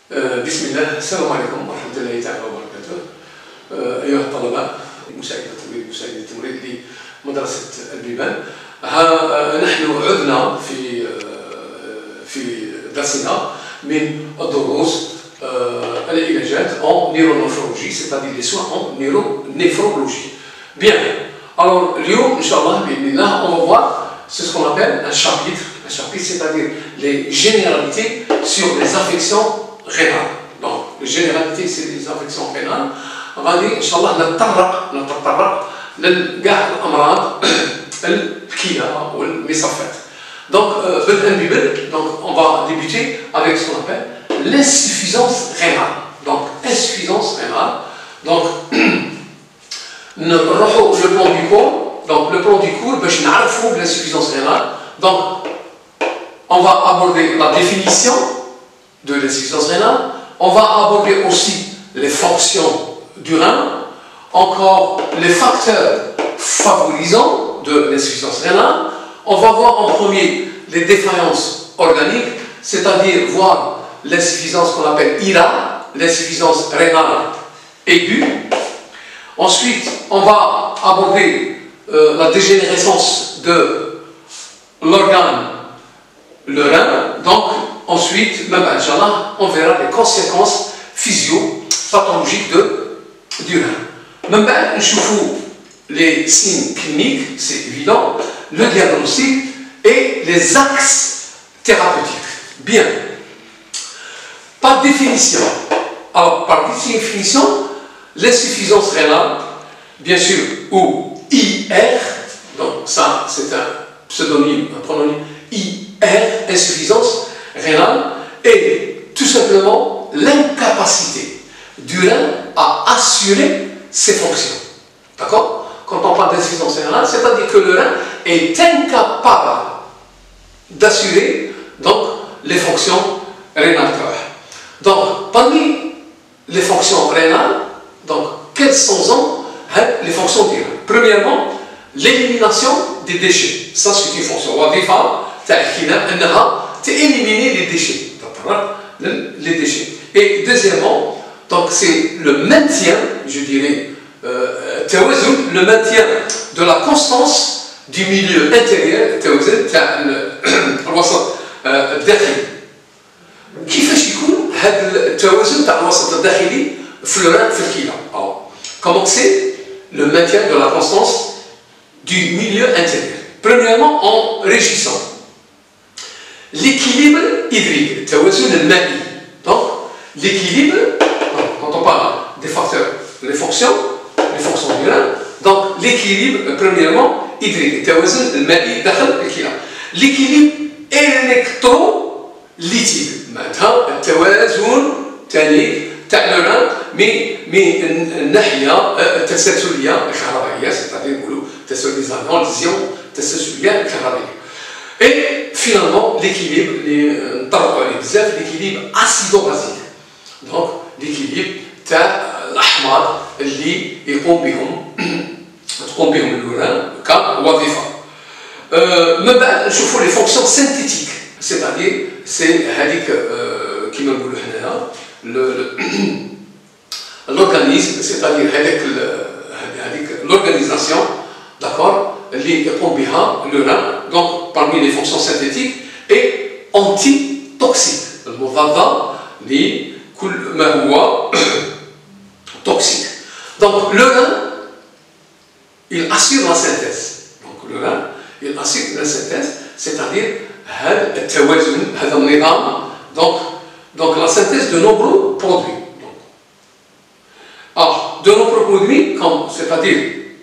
بسم الله، السلام عليكم ورحمة الله تعالى وبركاته. أيها الطلبة، مساعدة التمريض لمدرسة البيبان. نحن عدنا في درسنا من الدروس العلاجات en neuronéphrologie, c'est-à-dire les soins en neuronéphrologie. Bien. Alors, اليوم إن شاء الله بإذن الله, on va voir ce qu'on appelle un chapitre, c'est-à-dire les généralités sur les affections rénales. Donc, les généralités sur les affections rénales. غادي إن شاء الله نتطرق لكاع الأمراض الكلى والمصفات. Donc, on va débuter avec ce qu'on appelle l'insuffisance rénale. Donc, insuffisance rénale. Donc, le plan du cours. Donc, le plan du cours, باش نعرفوا l'insuffisance rénale. Donc, on va aborder la définition de l'insuffisance rénale. On va aborder aussi les fonctions du rein, encore les facteurs favorisants de l'insuffisance rénale. On va voir en premier les défaillances organiques, c'est-à-dire voir l'insuffisance qu'on appelle IRA, l'insuffisance rénale aiguë. Ensuite, on va aborder la dégénérescence de l'organe, le rein. Donc, ensuite, même Inch'Allah, on verra les conséquences physio-pathologiques du rein. Même nous les signes cliniques, c'est évident, le diagnostic et les axes thérapeutiques. Bien. Par définition, alors par définition, l'insuffisance rénale, bien sûr, ou IR, donc ça c'est un pseudonyme, un prononyme IR, insuffisance rénale, est tout simplement l'incapacité du rein à assurer ses fonctions. D'accord? Quand on parle d'insuffisance rénale, c'est-à-dire que le rein est incapable d'assurer donc les fonctions rénales. Donc, parmi les fonctions rénales, donc, quelles sont les fonctions du rein? Premièrement, l'élimination des déchets. Ça, c'est une fonction. Éliminer les déchets. Les déchets. Et deuxièmement, donc c'est le maintien, je dirais, le maintien de la constance du milieu intérieur, الوسط الداخلي. كيفاش يكون هذا التوازن تاع الوسط الداخلي في الرئه في الكلى؟ Comment c'est le maintien de la constance du milieu intérieur? Premièrement, en régissant l'équilibre hydrique, التوازن المائي. Donc, l'équilibre, quand on parle des facteurs, les fonctions du rein, donc l'équilibre, premièrement, hydrique, التوازن المائي داخل الكلى. L'équilibre électrolytique, معناتها التوازن الثاني تاع لو rein من الناحية التسلسلية الكهربائية، c'est-à-dire نقولوا التسلسلية الكهربائية. Et finalement, l'équilibre, l'équilibre acido-basique. Donc, l'équilibre تاع الأحماض اللي تقوم بهم الوران كوظيفة. من بعد نشوفوا les fonctions synthétiques, c'est-à-dire c'est هذيك كيما نقولوا حنايا l'organisme, c'est-à-dire هذيك l'organisation, d'accord, اللي يقوم بها le rein. Donc, parmi les fonctions synthétiques, et antitoxique, المضادة لكل ما هو toxique. Donc, le rein, il assure la synthèse. Donc, le rein, il assure la synthèse, c'est-à-dire التوازن هذا النظام. Donc, la synthèse de nombreux produits. Alors, de nombreux produits, comme, c'est-à-dire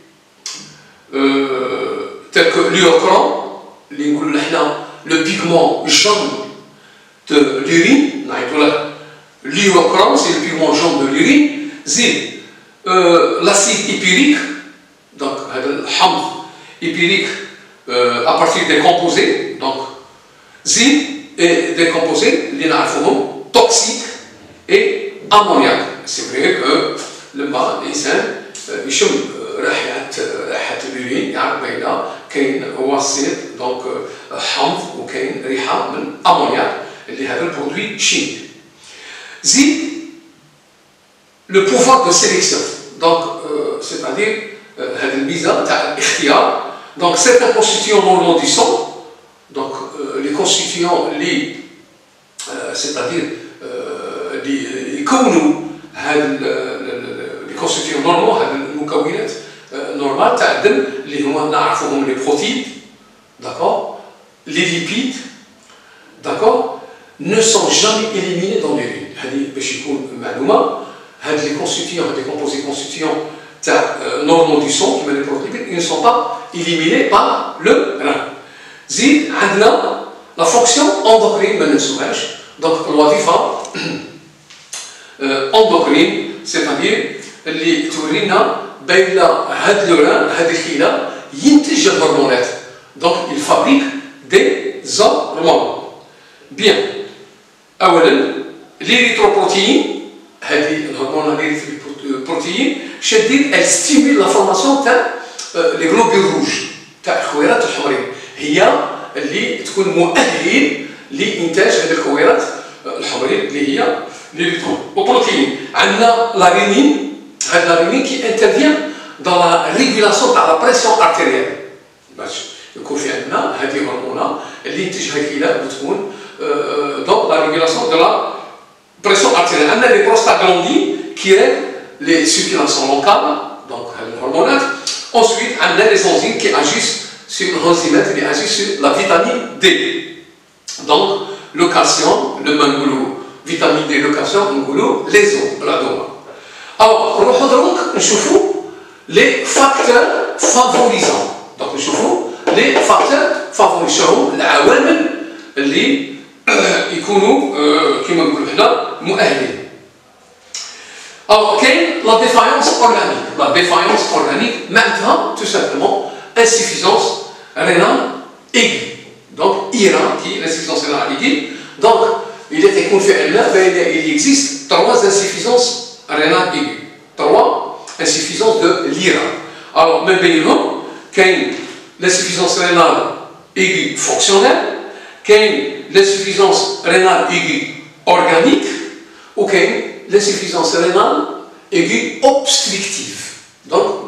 tel que l'urochrome, le pigment jaune de l'urine, l'urochrome, c'est le pigment jaune de l'urine, l'acide hypurique, donc le hamd hypurique à partir des composés, donc des composés, toxiques et ammoniac. C'est vrai que le mal, يشم ريحة اليورين يعرف بين كاين وسيط دونك حمض وكاين ريحة من أمونياك اللي هذا البرودوي شيمي. زيد le pouvoir de sélection. Donc, c'est-à-dire, donc certains constituants normaux du sang, donc les constituants, c'est-à-dire les constituants normaux, les protéines, d'accord, les lipides, d'accord, ne sont jamais éliminés dans l'urine. Les constituants, les composés constituants normaux du sang, qui les protéines, ils ne sont pas éliminés par le rein. Zid, la fonction endocrine, donc l'wazifa endocrine, c'est-à-dire les tourina, ben là, le rein, الخلايا ينتج الهرمونات. Donc il fabrique des hormones. Bien. أولا l'érythroprotéine, الهرمون الإريثروبروتين شديد elle stimule la formation تاع les globules rouges تاع الخويرات الحمرية هي اللي تكون مؤهل لإنتاج هذه الخويرات الحمرية اللي هي l'érythroprotéine. عندنا لارينين هاد لارينين qui intervient dans la régulation تاع la pression artérielle باش يكون في عندنا هذه الهرمونة اللي ينتجها الكلى وتكون dans la régulation de la pression artérielle. On a les prostaglandines qui règlent les circulations locales, donc les hormones. Ensuite, on a les enzymes qui agissent sur l'enzymètre, qui agissent sur la vitamine D. Donc, le calcium, le manganèse, vitamine D, le calcium, le manganèse, les os, l'adoma. Alors, on va voir les facteurs favorisants. Donc, on va les facteurs favorisants, les عوامل اللي يكونوا كما نقولوا هنا مؤهلين. Alors, quelle la défaillance organique? La défaillance organique معناتها tout simplement insuffisance rénale aiguë. Donc, IRA qui est l'insuffisance rénale aiguë. Donc, il existe trois insuffisances rénales aiguës. Trois insuffisances de l'IRA. Alors, même بينهم كاين l'insuffisance rénale aiguë fonctionnelle, l'insuffisance rénale aiguë organique ou l'insuffisance rénale aiguë obstructive. Donc,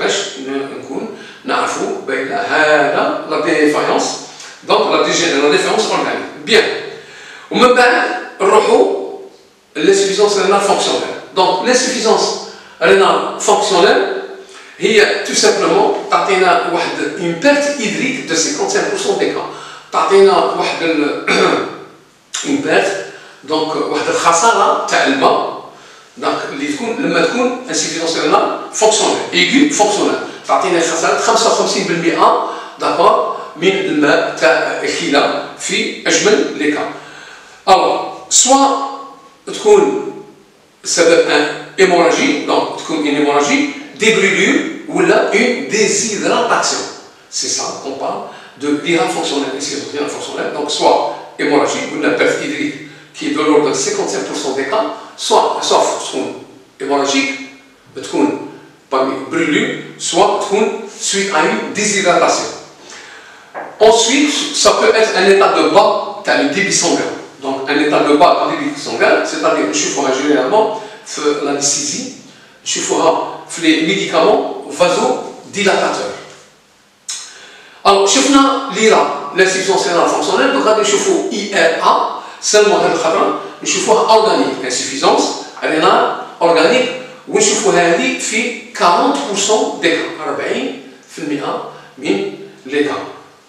la défaillance, donc la défaillance organique. Bien. On me l'insuffisance rénale fonctionnelle. Donc, l'insuffisance rénale fonctionnelle, هي tout simplement تعطينا une perte hydrique de 55% des cas. تعطينا واحد une perte donc واحد الخساره تاع الماء دونك اللي تكون لما تكون انسيفيزونس رينال فونكسيونيل ايغو فونكسيونيل تعطينا خساره 55% داكور من الماء تاع الكلى في اجمل لي كا. الوغ سوا تكون سبب ان هيموراجي دونك تكون une hémorragie des brûlures ولا une déshydratation. C'est ça qu'on parle de l'IRA fonctionnelle et l'insuffisance fonctionnelle, donc soit hémorragique ou la perte hydrique qui est de l'ordre de 55% des cas, soit sauf hémorragique, parmi brûlure, soit suite à une déshydratation. Ensuite, ça peut être un état de bas dans le débit sanguin. Donc un état de bas dans le débit sanguin, c'est-à-dire que je ferai généralement l'anesthésie, je ferai les médicaments vasodilatateurs. Alors, شفنا l'IRA, l'insuffisance rénale fonctionnelle, donc غادي نشوفوا IRA, seulement هذا الخطرة نشوفوها organique, insuffisance rénale organique, ونشوفوها هذه في 40% des cas, 40% من les cas.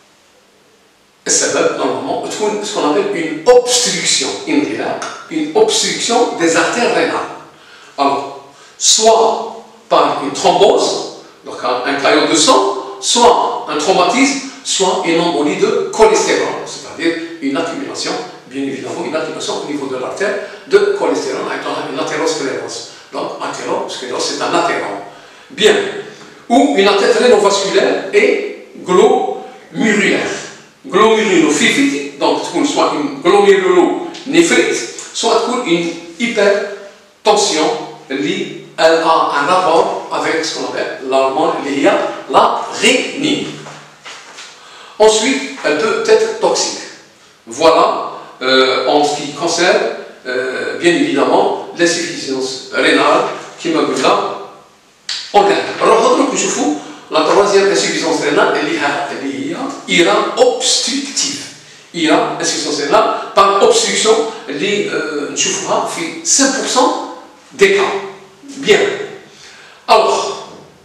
السبب normalement تكون ce qu'on appelle une obstruction, une obstruction des artères rénales. Alors, soit par une thrombose, donc un caillot de sang, soit un traumatisme, soit une embolie de cholestérol, c'est-à-dire une accumulation, bien évidemment, une accumulation au niveau de l'artère de cholestérol, une athérosclérose. Donc, athérosclérose, c'est un athérome. Bien. Ou une atteinte rénovasculaire et glomérulaire. Glomérulonéphrite, donc soit une glomérulonéphrite, soit une hypertension liée. Elle a un rapport avec ce qu'on appelle l'hormone liée à la rénine. Ensuite, elle peut être toxique. Voilà en ce qui concerne, bien évidemment, l'insuffisance rénale qui m'a dit là organique. Alors on va la troisième insuffisance rénale elle est obstructive. Il y a insuffisance rénale par obstruction اللي نشوفوها في 5% des cas. Bien. Alors,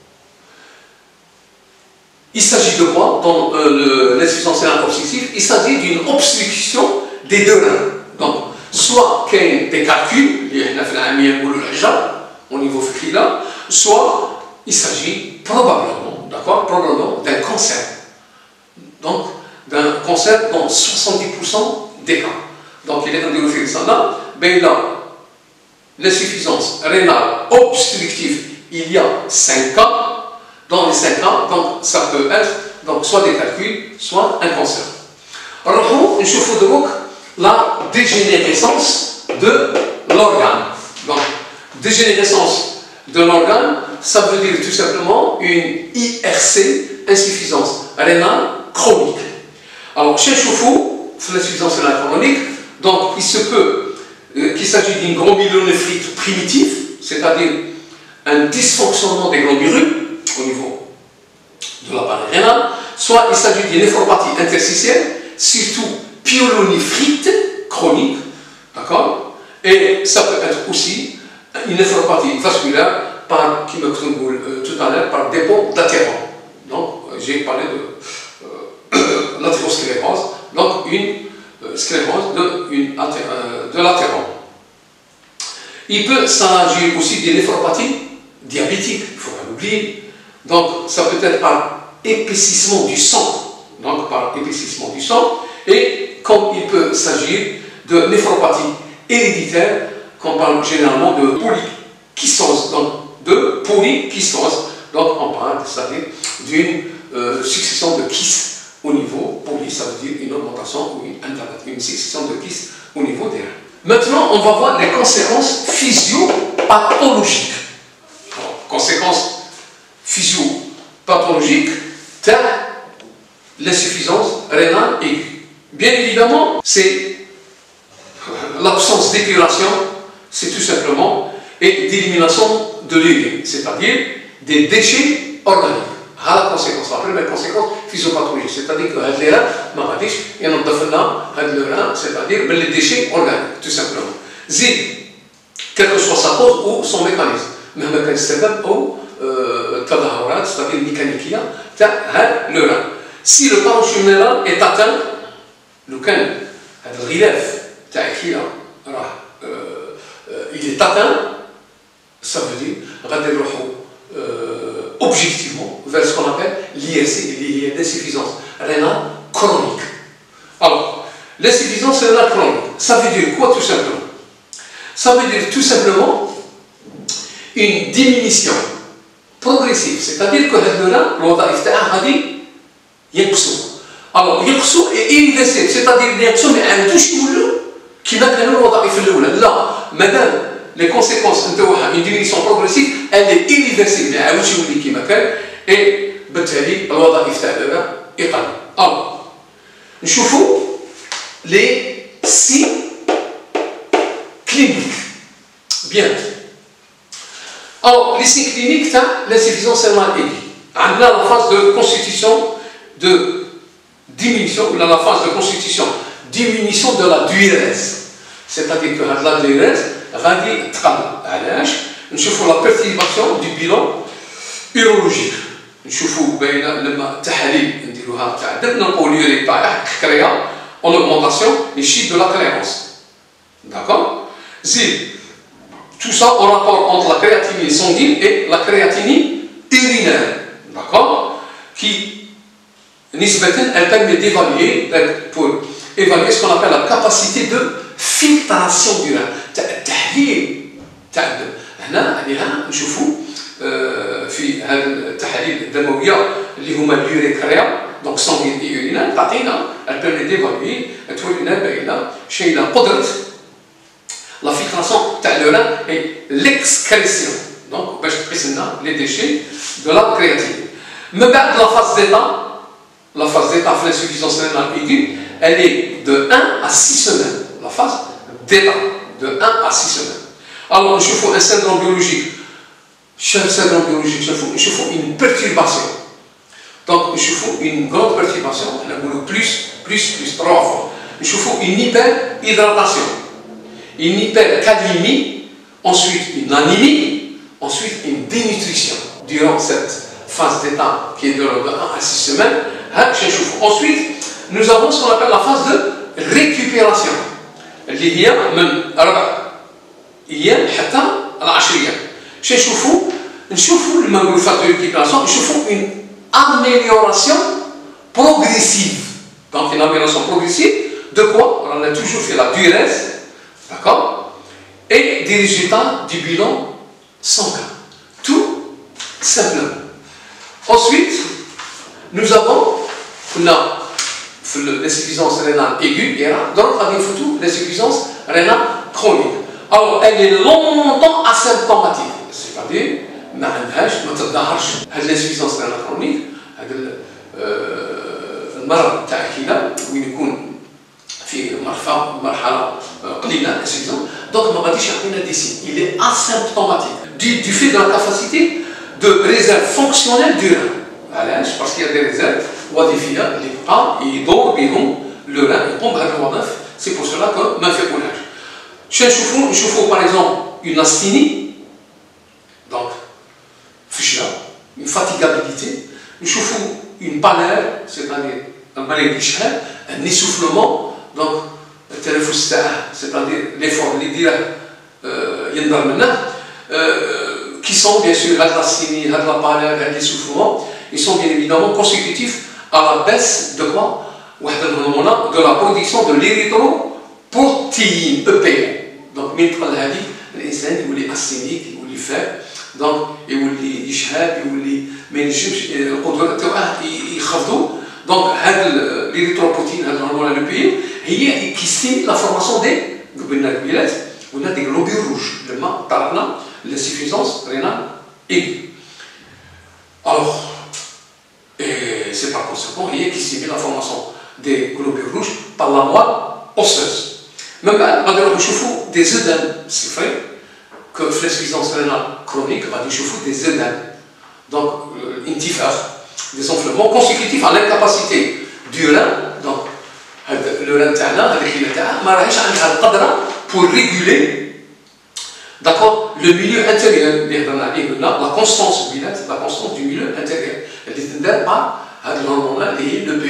il s'agit de quoi dans l'insuffisance rénale obstructive? Il s'agit d'une obstruction des deux reins. Donc, soit qu'il y ait des calculs, au niveau féculaire, soit il s'agit probablement, d'accord, probablement d'un cancer. Donc, d'un cancer dans 70% des cas. Donc, il est indiqué ça ben là, l'insuffisance rénale obstructive, il y a 5 cas. Dans les 5 cas, donc ça peut être donc, soit des calculs, soit un cancer. Alors, il faut donc la dégénérescence de l'organe. Donc, dégénérescence de l'organe, ça veut dire tout simplement une IRC, insuffisance rénale chronique. Alors, chez Choufou, l'insuffisance rénale chronique, donc il se peut qu'il s'agisse d'une glomérulonéphrite primitive, c'est-à-dire un dysfonctionnement des glomérules au niveau de l'appareil rénal, soit il s'agit d'une néphropathie interstitielle, surtout pyélonéphrite chronique, d'accord? Et ça peut être aussi une néphropathie vasculaire par, qui me tremble tout à l'heure, par dépôt d'athérome. Donc, j'ai parlé de l'athérosclérose, donc une sclérose de l'athérome. Il peut s'agir aussi d'une néphropathie diabétique, il ne faut pas l'oublier. Donc, ça peut être par épaississement du sang. Donc, par épaississement du sang. Et comme il peut s'agir de néphropathie héréditaire, qu'on parle généralement de polykystose. Donc, de polykystose. Donc, on parle, c'est-à-dire d'une succession de kystes au niveau, poly, ça veut dire une augmentation ou une succession de kystes au niveau des reins. Maintenant, on va voir les conséquences physiopathologiques. Alors, conséquences physiopathologiques, telles l'insuffisance rénale aiguë. Bien évidemment, c'est l'absence d'épuration, c'est tout simplement, et d'élimination de l'urine, c'est-à-dire des déchets organiques. La conséquence, la première conséquence physiopathologique, c'est-à-dire que les reins, c'est-à-dire les déchets organiques, tout simplement. Zid, quelle que soit sa cause ou son mécanisme, même quand c'est ou c'est-à-dire mécanique, le rein. Si le parenchyme est atteint, le relief, il est atteint, ça veut dire objectivement vers ce qu'on appelle l'IRC, l'insuffisance rénale chronique. Alors, l'insuffisance rénale chronique, ça veut dire quoi tout simplement? Ça veut dire tout simplement une diminution progressive, c'est-à-dire que le rein, الوظائف تاعها هذه ينقصوا. Alors, ينقصوا et irréversible, c'est-à-dire ينقصوا ما يعاودوش يولوا كما كانوا الوظائف الأولى. لا، مادام les conséquences d'une diminution progressive, elle est irréversible, et بالتالي الوظائف تاع الرئه يقل. Alors, نشوفوا les signes cliniques. Bien. Alors, les signes cliniques de l'insuffisance rénale aiguë. On a la phase de constitution de diminution, ou la phase de constitution diminution de la diurèse. C'est-à-dire que la diurèse غادي تقل. علاش؟ نشوفوا لا بيرتيباسيون دو بيلون urologique. نشوفوا باينه لما التحاليل نديروها تاع الدم نلقاو اليورين تاعها كريا en augmentation les chiffres de la clairance. D'accord? Zid, tout ça en rapport entre la créatinine sanguine et la créatinine urinaire. D'accord? Qui, elle permet d'évaluer, pour évaluer ce qu'on appelle la capacité de filtration du rein. التحليل تاع الدم. هنا عليها نشوفوا في هذه التحاليل الدمويه اللي هما اليوريكريا دونك سانغين اي يورينال تعطينا البيرمي ديفالوي تولي لنا باينه شينا قدره لا فيلتراسيون تاع لو ران اي ليكسكريسيون دونك باش تقيس لنا لي ديشي دو لا كرياتين. من بعد لا فاز ديتا في l'insuffisance rénale aiguë elle est de 1 à 6 semaines. La phase d'état de 1 à 6 semaines. Alors, je fais un syndrome biologique. Chaque syndrome biologique, je fais une perturbation. Donc, je fais une grande perturbation, plus 3 fois. Je fais une hyperhydratation, une hypercalémie, ensuite une anémie, ensuite une dénutrition. Durant cette phase d'état qui est de 1 à 6 semaines, ensuite, nous avons ce qu'on appelle la phase de récupération. اللي هي من 4 أيام حتى 10 أيام. نشوفوا لما نقولوا phase de récupération, نشوفوا une amélioration progressive. Donc une amélioration progressive de quoi? On a toujours fait la diurèse, d'accord? Et des résultats du bilan sanguin. Tout simplement. Ensuite, nous avons l'insuffisance rénale aiguë, donc on a une l'insuffisance rénale chronique. Alors, elle est longtemps asymptomatique, c'est-à-dire, ما تظهرش هذه الانسفيسانس رينال كرونيك، هذا المرض تاع الكلى وين يكون في مرحله قليله انسفيسانس، دونك ما غاديش يعطينا دي سين، il est asymptomatique du fait de la capacité de réserve fonctionnelle du rein. علاش؟ parce qu'il y a des réserves وظيفيه اللي بقى يدور بهم لو ران يقوم بهذه الوظائف. C'est pour cela que ما نفيقولهاش. نشوفوا par exemple une asthénie, donc une fatigabilité, nous chauffons une pâleur, c'est-à-dire un maladie d'ishal, un essoufflement, donc c'est-à-dire l'effort, les dire, qui sont bien sûr la cynie, la pâleur, l'essoufflement, ils sont bien évidemment consécutifs à la baisse de quoi? De la production de l'érythropoïétine, EPO. Donc, l'insan ou les asthéniques ou les faibles, donc يولي يشهد يولي ما ينجمش القدره تاعه يخفضوا. دونك هذا الإريثروبويتين هذا الهرمون البيين هي كيستيمي لا فورماسيون دي قبلنا القبيلات قلنا دي غلوبيول روج لما طرقنا l'insuffisance rénale aiguë. Alors, c'est par conséquent هي كيستيمي la formation des globules rouges par la moelle osseuse. من بعد غادي نروحو نشوفو des œdèmes, c'est vrai que l'insuffisance rénale chronique va chauffer des œdèmes, donc des enflements consécutifs à l'incapacité du rein. Donc le rein تاعنا هذاك اللي تاعها ما راهيش عندها القدره pour réguler, d'accord, le milieu intérieur اللي هضرنا عليه قلنا la constance du milieu intérieur اللي تندار par هذا الهرمون اللي هي le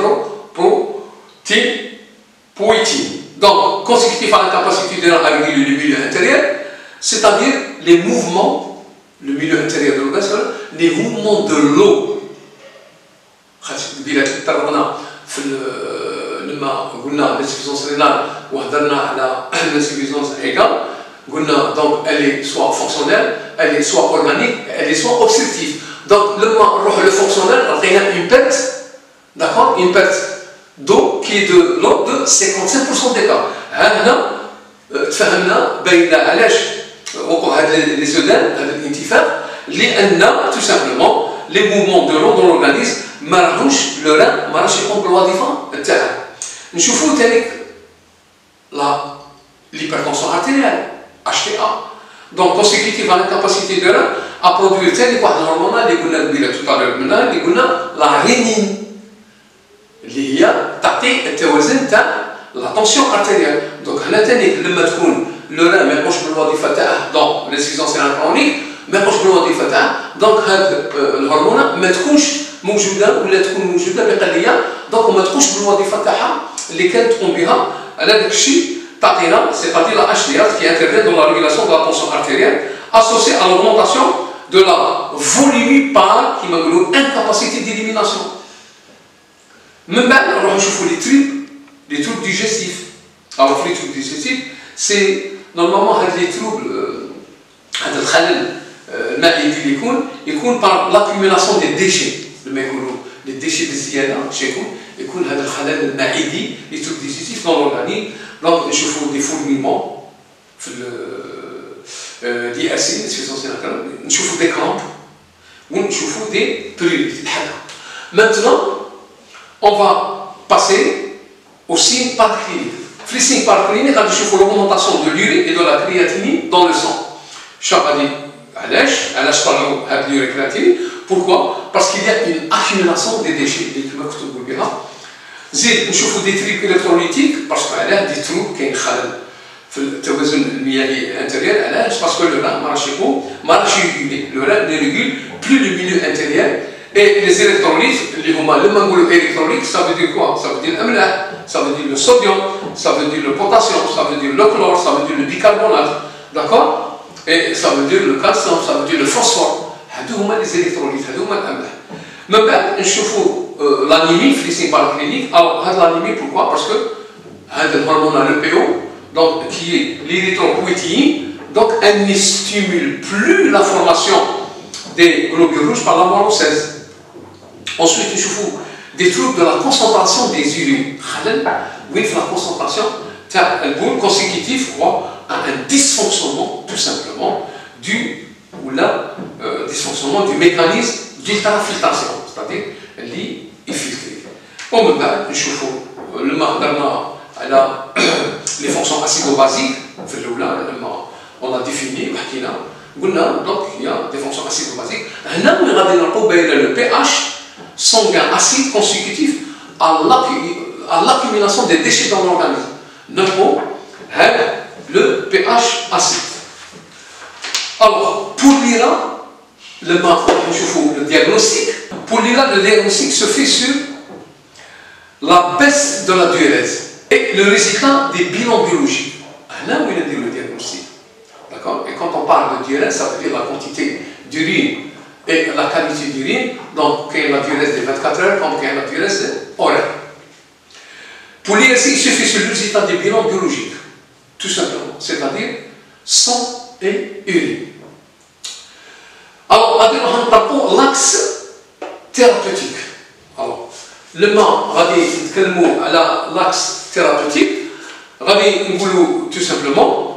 l'érythropoïétine. Donc consécutif à l'incapacité du rein à réguler le milieu intérieur, c'est-à-dire les mouvements, le milieu intérieur de l'organisme, les mouvements de l'eau. لما قلنا l'insuffisance rénale وهضرنا على l'insuffisance égale, قلنا donc elle est soit fonctionnelle, elle est soit organique, elle est soit obstructive. Donc لما نروح le fonctionnel, لقينا une perte, d'accord, une perte d'eau qui est de l'ordre de 55% des cas. هنا تفهمنا بين علاش وقوع هذا les œdèmes, هذا الانتفاخ، لأن tout simplement les mouvements de l'eau dans l'organisme ما راهوش le rein ما راهش يقوم بالوظيفة تاعها. نشوفوا ثاني l'hypertension artérielle HTA. Donc consécutive à l'incapacité du rein à produire ثاني واحد الهرمون اللي قلنا قبيله tout à l'heure منها اللي قلنا la rénine اللي هي تعطي التوازن تاع la tension artérielle. Donc هنا ثاني لما تكون le rein ما يقومش بالوظيفه تاعه dans l'insuffisance rénale chronique ما يقومش بالوظيفه تاعه، دونك هاد الهرمونه ما تكونش موجوده ولا تكون موجوده بقليه، دونك ما تقومش بالوظيفه تاعها اللي كانت تقوم بها على داك الشيء تعطينا c'est-à-dire la HDA qui intervient dans la régulation de la tension artérielle associée à l'augmentation de la volumétrie par qui m'a dit incapacité d'élimination. من بعد نروح نشوفوا les troubles digestifs. Alors les troubles digestifs c'est normalement هاد les troubles هذا الخلل المعدي اللي يكون par l'accumulation des déchets لما يقولوا les déchets بالزياده يكون هذا الخلل المعدي les troubles digestifs dans l'organisme. Donc نشوفوا des fourmillements في DRC نشوفوا des crampes ونشوفوا des prurites تتحرك. Maintenant on va passer aux signes paracliniques. fleecing paraclinique, on a l'augmentation de l'urine et de la créatinine dans le sang. Pourquoi? Parce qu'il y a une accumulation des déchets. زيد نشوفوا des trucs électrolytiques parce qu'il y a des troubles qui خلل في التوازن المياهي الانتريور. علاش؟ باسكو لو ران ما راهش يريغولي، لو ران ne régule plus le milieu intérieur. Et les électrolytes, لما نقولوا électrolytes, ça veut dire quoi? Ça veut dire الأملاح, ça veut dire le sodium, ça veut dire le potassium, ça veut dire le chlore, ça veut dire le bicarbonate, d'accord? Et ça veut dire le calcium, ça veut dire le phosphore. هادو هما les électrolytes, هادو هما الأملاح. من بعد نشوفوا l'anémie, fleecing paraclinique. Alors, l'anémie, pourquoi? Parce que l'hormone le PO, donc, qui est l'érythropoïétine, donc elle ne stimule plus la formation des globules rouges par la moelle. Ensuite, nous avons des troubles de la concentration des urines. Oui, la concentration, un boule consécutif à un dysfonctionnement, tout simplement, dysfonctionnement du mécanisme d'ultrafiltration, c'est-à-dire infiltré. ومن بعد نشوفوا لما هضرنا على les fonctions acido-basiques في الأولى لما on a défini وحكينا قلنا donc il y a des fonctions acido-basiques. هنا وين غادي نلقاو باين le pH sanguin acide consécutif à l'accumulation des déchets dans l'organisme. نلقاو هذا le pH acide. Alors pour l'IRA لما نشوفوا le diagnostic, pour l'IRA le diagnostic se fait sur la baisse de la diurèse et le résultat des bilans biologiques. Là où il a dit le diagnostic. D'accord? Et quand on parle de diurèse, ça veut dire la quantité d'urine et la qualité d'urine. Donc, quelle est la diurèse des 24 heures, comme quelle est la diurèse horaire. Pour l'IRC, il suffit sur le résultat des bilans biologiques. Tout simplement. C'est-à-dire sang et urine. Alors, on a l'axe thérapeutique. Alors, لما غادي نتكلموا على l'axe thérapeutique غادي نقولوا tout simplement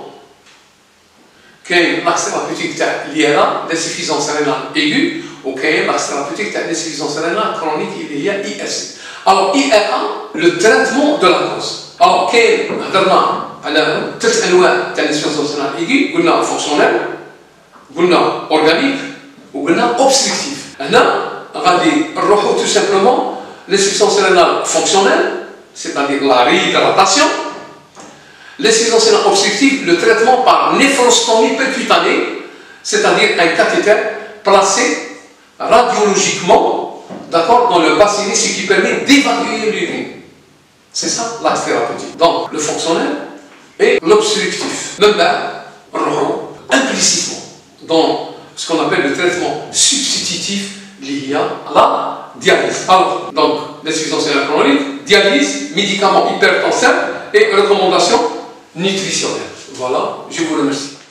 كاين l'axe thérapeutique تاع l'IRA l'insuffisance rénale aiguë وكاين l'axe thérapeutique تاع l'insuffisance rénale chronique اللي هي IRC. Alors IRA le traitement de la cause. Alors كاين هضرنا على 3 انواع تاع l'insuffisance rénale aiguë، قلنا fonctionnel، قلنا organique وقلنا obstructif. هنا غادي نروحوا tout simplement l'insuffisance rénale fonctionnelle, c'est-à-dire la réhydratation. L'insuffisance rénale obstructive, le traitement par néphrostomie percutanée, c'est-à-dire un cathéter placé radiologiquement, d'accord, dans le bassinet, ce qui permet d'évacuer l'urine. C'est ça l'axe thérapeutique. Donc le fonctionnel et l'obstructif. Même implicitement dans ce qu'on appelle le traitement substitutif lié à la dialyse. Alors, donc, l'insuffisance rénale chronique, dialyse, médicaments hypertenseurs et recommandations nutritionnelles. Voilà, je vous remercie.